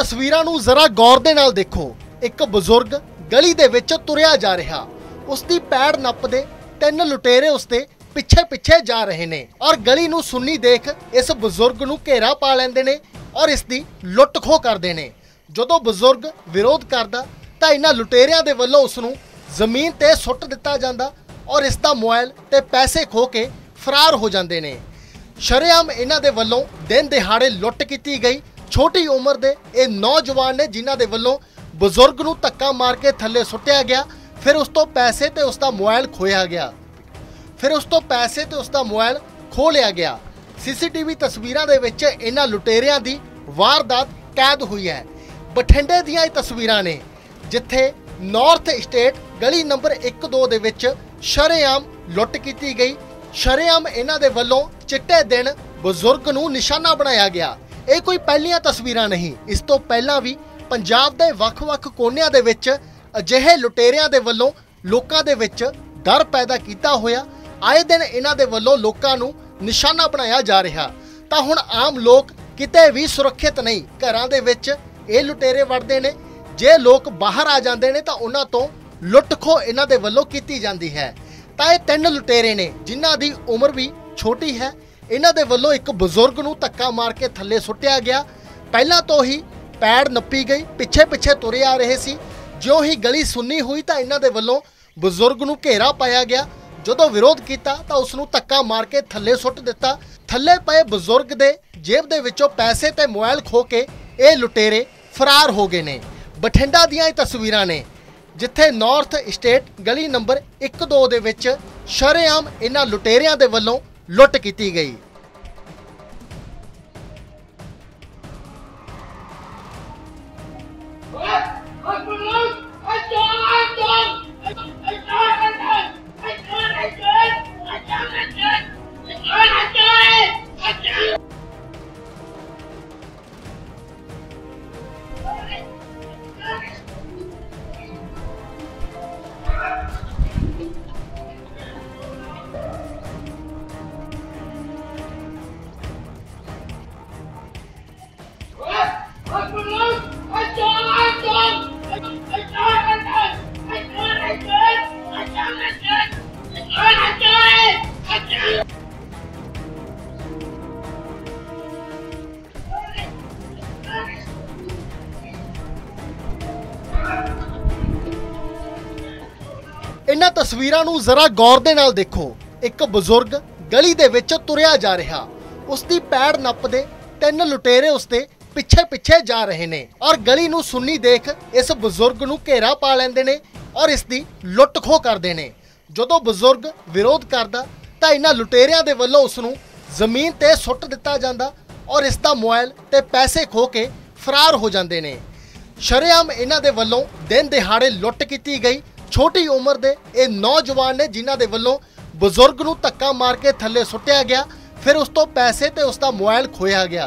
तस्वीरां नूं जरा गौर दे नाल देखो। एक बजुर्ग गली दे विच तुरिया जा रहा, उसकी पैड़ नपदे तीन लुटेरे उसते पिछे पिछे जा रहे ने और गली नूं सुन्नी देख इस बजुर्ग नूं घेरा पा लैंदे ने और इसकी लुट खो करदे ने। जदों बजुर्ग विरोध करदा तां इन्हां लुटेरियां दे वल्लों उसनूं जमीन ते सुੱਟ दिता जांदा और इसका मोबाइल ते पैसे खो के फरार हो जाते हैं। शरेआम इन्हां दे वल्लों दिन दिहाड़े लुट की गई। छोटी उम्र के ये नौजवान ने जिन्हां दे वल्लों बजुर्ग नूं धक्का मार के थल्ले सुੱਟਿਆ गया, फिर उस तो पैसे ते उसका मोबाइल खोया गया, फिर उस तो पैसे ते उसका मोबाइल खो लिया गया। CCTV तस्वीरां दे विच इन्हां लुटेरियां दी वारदात कैद हुई है। बठिंडे दीयां ये तस्वीरां ने जिथे नॉर्थ स्टेट गली नंबर 1-2 दे विच शरेआम लुट की गई। शरेआम इन्हां दे वल्लों चिट्टे दिन बजुर्ग नूं निशाना बनाया गया। ये कोई पहलियां तस्वीरां नहीं, इस तो पहलां भी पंजाब दे वख-वख कोनियां दे विच अजिहे लुटेरियां दे वल्लों लोकां दे विच डर पैदा कीता होया आए दिन इन्हां दे वल्लों लोकां नूं निशाना बनाया जा रहा। तां हुण आम लोग किते भी सुरक्षित नहीं, घरां दे विच ये लुटेरे वड़दे ने। जे लोग बाहर आ जाते हैं तो उन्हां तो लुट खो इन्हां दे वल्लों कीती जाती है। तां ये तीन लुटेरे ने जिन्हां दी उम्र भी छोटी है। इन्हां दे वल्लों एक बजुर्ग नूं धक्का मार के थल्ले सुੱਟਿਆ गया। पहलां तो ही पैड़ नप्पी गई, पिछे पिछे तुरे आ रहे सी। ज्यों ही गली सुन्नी हुई तो इन्हां दे वल्लों बजुर्ग नूं घेरा पाया गया। जदों विरोध किया तो उसनूं धक्का मार के थल्ले सुੱਟ दिता। थल्ले पए बजुर्ग दे जेब दे विचों पैसे ते मोबाइल खो के ये लुटेरे फरार हो गए ने। बठिंडा दीयां ये तस्वीरां ने जिथे नॉर्थ स्टेट गली नंबर 1-2 दे विच शरेआम इन्हां लुटेरियां दे वल्लों लुट की गई। इन्हां तस्वीरां नूं जरा गौर दे नाल देखो। एक बजुर्ग गली दे विच तुरिया जा रहा, उसकी पैड़ नपदे तीन लुटेरे उसते पिछे पिछे जा रहे ने और गली नूं सुन्नी देख इस बजुर्ग नूं घेरा पा लैंदे ने और इसकी लुट खो करदे ने। जदों बजुर्ग विरोध करदा तां इन्हां लुटेरियां दे वल्लों उसनूं जमीन ते सुੱਟ दिता जांदा और इसका मोबाइल ते पैसे खो के फरार हो जाते ने। शरेआम इन्हां दे वल्लों दिन दिहाड़े लुट की गई। छोटी उम्र के ये नौजवान ने जिन्हां दे वल्लों बजुर्ग नूं धक्का मार के थल्ले सुੱਟਿਆ गया, फिर उस तो पैसे ते उसका मोबाइल खोया गया,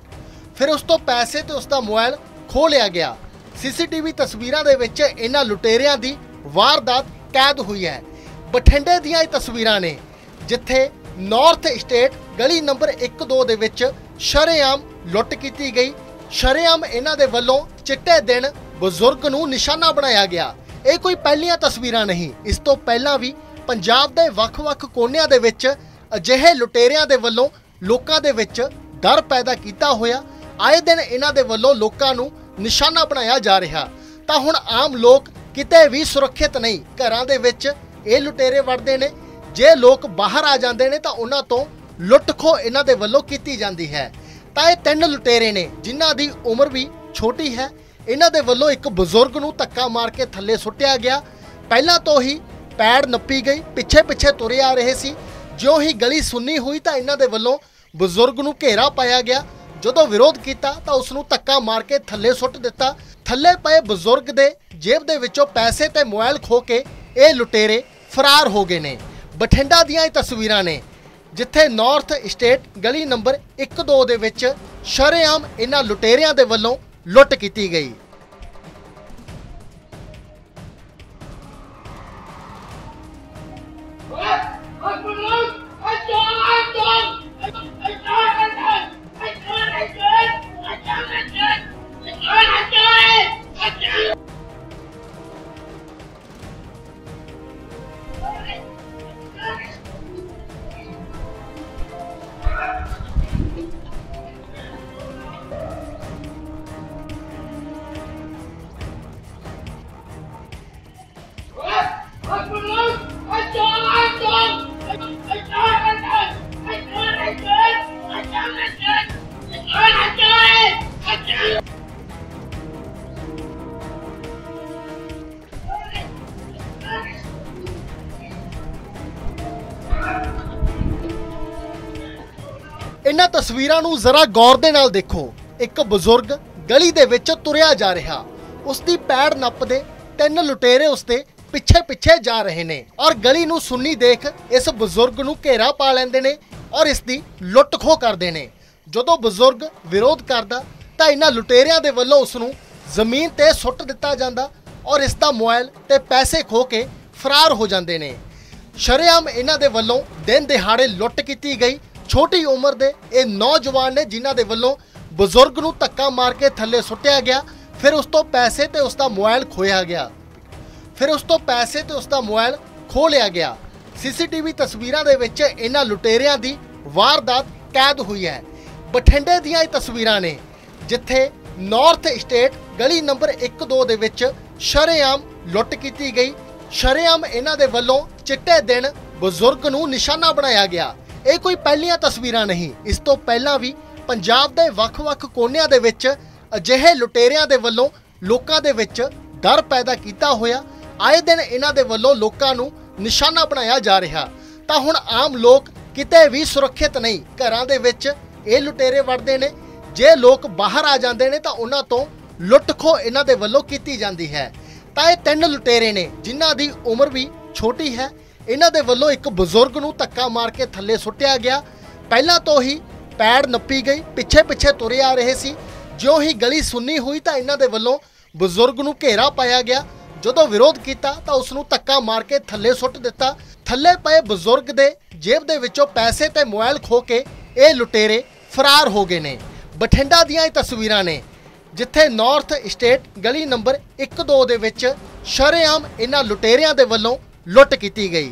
फिर उस तो पैसे ते उसका मोबाइल खो लिया गया। CCTV तस्वीरां दे विच इन्हां लुटेरियां दी वारदात कैद हुई है। बठिंडे दीयां ये तस्वीरां ने जिथे नॉर्थ स्टेट गली नंबर 1-2 दे विच शरेआम लुट की गई। शरेआम इन्हां दे वल्लों चिट्टे दिन बजुर्ग नूं निशाना बनाया गया। ये कोई पहलियां तस्वीरां नहीं, इस तो पहलां भी पंजाब दे वख-वख कोनियां दे विच अजिहे लुटेरियां दे वल्लों लोकां दे विच डर पैदा कीता होया आए दिन इन्हां दे वल्लों लोकां नूं निशाना बनाया जा रहा। तां हुण आम लोग किते भी सुरक्षित नहीं, घरां दे विच ये लुटेरे वड़दे ने। जे लोग बाहर आ जाते हैं तो उन्हां तो लुट खो इन्हां दे वल्लों कीती जाती है। तां ये तीन लुटेरे ने जिन्हां दी उम्र भी छोटी है। इन्हां दे वल्लों एक बजुर्ग नूं धक्का मार के थल्ले सुੱਟਿਆ गया। पहलां तो ही पैड़ नप्पी गई, पिछे पिछे तुरे आ रहे सी। ज्यों ही गली सुन्नी हुई तो इन्हां दे वल्लों बजुर्ग नूं घेरा पाया गया। जदों विरोध किया तो उसनूं धक्का मार के थल्ले सुੱਟ दिता। थल्ले पए बजुर्ग दे जेब दे विचों पैसे ते मोबाइल खो के ये लुटेरे फरार हो गए ने। बठिंडा दीयां ये तस्वीरां ने जिथे नॉर्थ स्टेट गली नंबर 1-2 दे विच शरेआम इन्हां लुटेरियां दे वल्लों लुट की गई। I इन्हां तस्वीरां नूं जरा गौर दे नाल देखो। एक बजुर्ग गली दे विच तुरिया जा रहा, उसकी पैड़ नपदे तीन लुटेरे उसते पिछे पिछे जा रहे ने और गली नूं सुन्नी देख इस बजुर्ग नूं घेरा पा लैंदे ने और इसकी लुट खो करदे ने। जदों बजुर्ग विरोध करदा तां इन्हां लुटेरियां दे वल्लों उसनूं ਜ਼ਮੀਨ ते सुੱਟ दिता जांदा और इसका मोबाइल ते पैसे खो के फरार हो जाते ने। शरेआम इन्हां दे वल्लों दिन दिहाड़े लुट की गई। छोटी उम्र के ये नौजवान ने जिन्हां दे वल्लों बजुर्ग नूं धक्का मार के थल्ले सुट्टिया गया, फिर उस तो पैसे ते उसका मोबाइल खोया गया, फिर उस तो पैसे ते उसका मोबाइल खो लिया गया। CCTV तस्वीरां दे विच इन्हां लुटेरियां दी वारदात कैद हुई है। बठिंडे दियां ये तस्वीरां ने जिथे नॉर्थ स्टेट गली नंबर 1-2 दे विच शरेआम लुट की गई। शरेआम इन्हां दे वल्लों चिट्टे दिन बजुर्ग नूं निशाना बनाया गया। ये कोई पहलियां तस्वीरां नहीं, इस तो पहलां भी पंजाब दे वख-वख कोनियां दे विच अजिहे लुटेरियां दे वल्लों लोकां दे विच डर पैदा कीता होया आए दिन इन्हां दे वल्लों लोकां नूं निशाना बनाया जा रहा। तां हुण आम लोक किते भी सुरक्षित नहीं, घरां दे विच ये लुटेरे वड़दे ने। जे लोग बाहर आ जाते हैं तो उन्हां तो लुट खो इन्हां दे वल्लों कीती जाती है। तां ये तीन लुटेरे ने जिन्हां दी उम्र भी छोटी है। इन्हां दे वल्लों एक बजुर्ग नूं धक्का मार के थल्ले सुट्टिया गया। पहलां तो ही पैड़ नप्पी गई, पिछे पिछे तुरे आ रहे सी। ज्यों ही गली सुन्नी हुई तो इन्हां दे वल्लों बजुर्ग नूं घेरा पाया गया। जदों विरोध किया तो उसनूं धक्का मार के थल्ले सुੱਟ दिता। थल्ले पए बजुर्ग दे जेब दे विचों पैसे ते मोबाइल खो के ये लुटेरे फरार हो गए ने। बठिंडा दियां तस्वीरां ने जिथे नॉर्थ स्टेट गली नंबर 1-2 दे विच शरेआम इन्हां लुटेरियां दे वल्लों लुट की गई।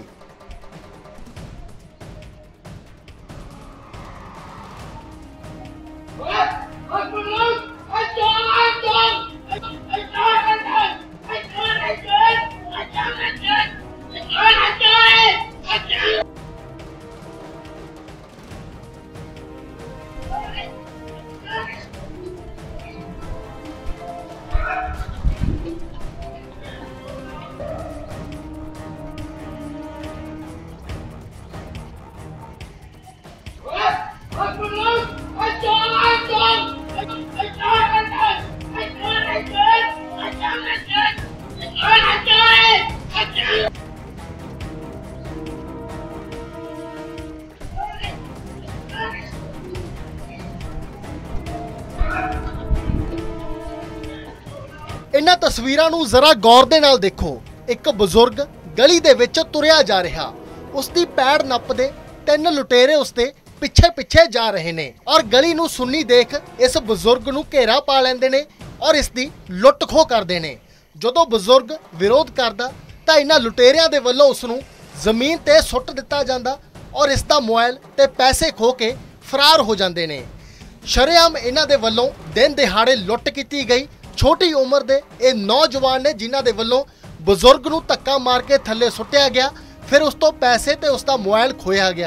इन्हां तस्वीरां नूं जरा गौर दे नाल देखो। एक बजुर्ग गली दे विच तुरिया जा रहा, उसकी पैड़ नपदे तीन लुटेरे उसते पिछे पिछे जा रहे ने और गली नूं सुन्नी देख इस बजुर्ग नूं घेरा पा लैंदे ने और इसकी लुट खो करदे ने। जदों बजुर्ग विरोध करदा तां इन्हां लुटेरियां दे वल्लों उसनूं ਜ਼ਮੀਨ ते सुੱਟ दिता जांदा और इसका मोबाइल ते पैसे खो के फरार हो जाते ने। शरेआम इन्हां दे वल्लों दिन दिहाड़े लुट की गई। छोटी उम्र के ये नौजवान ने जिन्हां दे वल्लों बजुर्ग नूं धक्का मार के थल्ले सुੱਟਿਆ गया, फिर उस तो पैसे ते उसका मोबाइल खोया गया,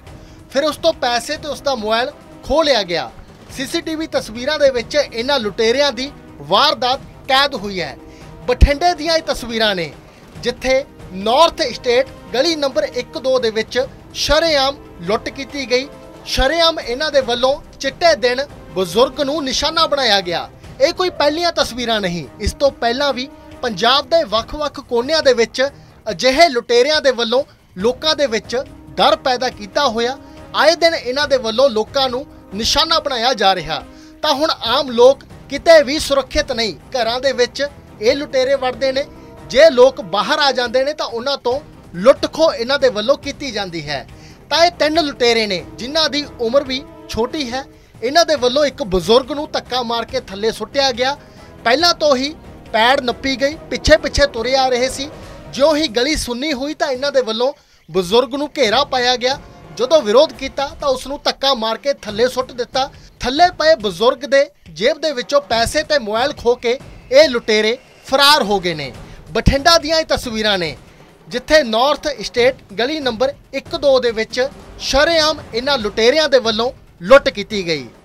फिर उस तो पैसे ते उसका मोबाइल खो लिया गया। CCTV तस्वीरां दे विच इन्हां लुटेरियां दी वारदात कैद हुई है। बठिंडे दियां ये तस्वीरां ने जिथे नॉर्थ स्टेट गली नंबर 1-2 दे विच शरेआम लुट की गई। शरेआम इन्हां दे वल्लों चिट्टे दिन बजुर्ग नूं निशाना बनाया गया। ये कोई पहलियां तस्वीरां नहीं, इस तो पहलां भी पंजाब दे वख-वख कोनियां दे विच अजिहे लुटेरियां दे वल्लों लोकां दे विच डर पैदा कीता होया आए दिन इन्हां दे वल्लों लोकां नूं निशाना बनाया जा रहा। तां हुण आम लोग किते भी सुरक्षित नहीं, घरां दे विच ये लुटेरे वड़दे ने। जे लोग बाहर आ जाते हैं तो उन्हां तो लुट खो इन्हां दे वल्लों कीती जाती है। तां ये तीन लुटेरे ने जिन्हां दी उम्र भी छोटी है। इन्हां दे वल्लों एक बजुर्ग नूं धक्का मार के थल्ले सुੱਟਿਆ गया। पहलां तो ही पैड़ नप्पी गई, पिछे पिछे तुरे आ रहे सी। ज्यों ही गली सुन्नी हुई तो इन्हां दे वल्लों बजुर्ग नूं घेरा पाया गया। जदों विरोध किया तो उसनूं धक्का मार के थल्ले सुੱਟ दिता। थल्ले पए बजुर्ग दे जेब दे विचों पैसे ते मोबाइल खो के ये लुटेरे फरार हो गए ने। बठिंडा दियां तस्वीरां ने जिथे नॉर्थ स्टेट गली नंबर 1-2 दे विच शरेआम इन्हां लुटेरियां दे वल्लों लुट की गई।